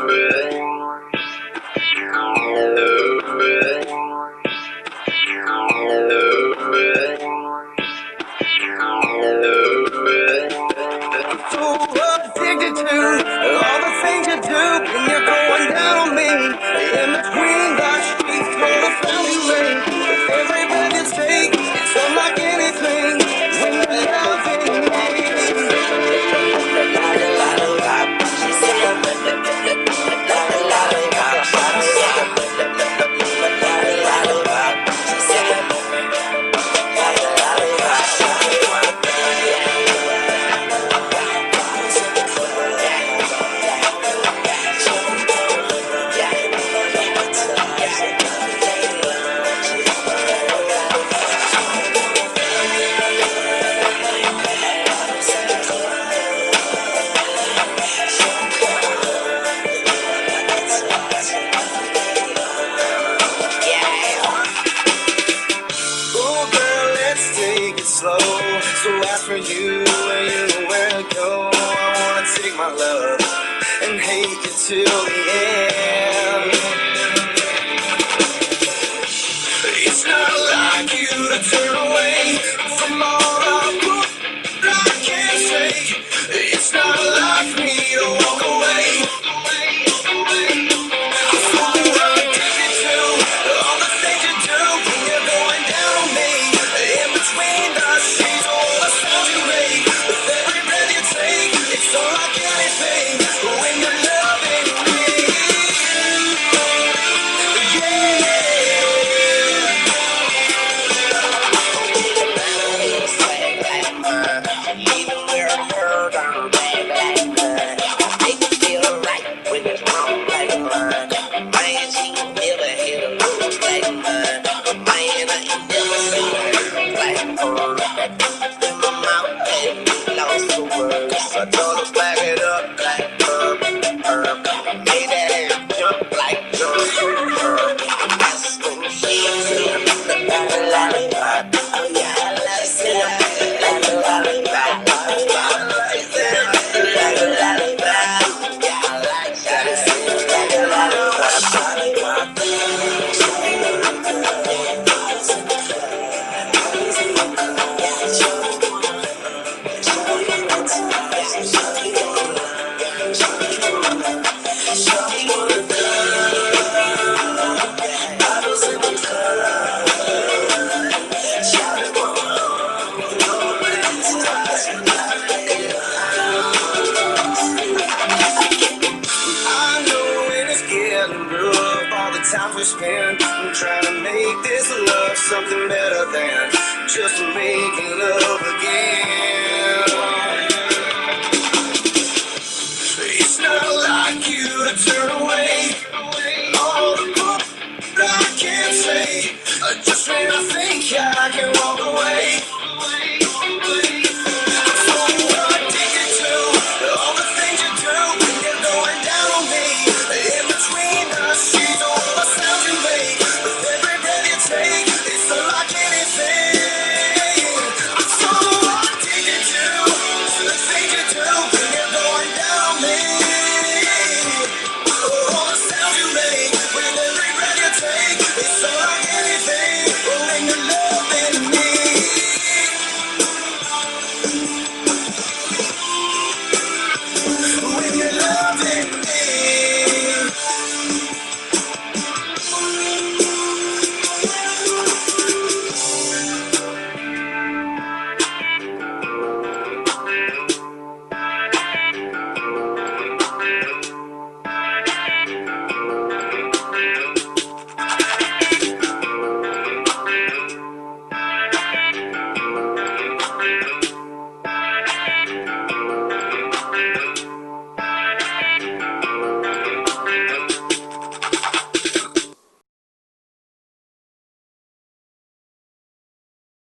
Addicted to all the things you do when you're going down on me. In between the streets, all the sound you make. Every breath you take, it's unlike anything when you're loving me. She said, slow, so ask for you and you know where to go. I wanna take my love and hate you till the end. It's not like you to turn away from all the good I can't say. It's not like me to walk away. I told her back it up like made that ass jump like that's when she got a lollipop. Oh yeah, I love it. Like a lollipop. Like a lollipop. Yeah, I like that. Like a lollipop. Times we spend trying to make this love something better than just making love again.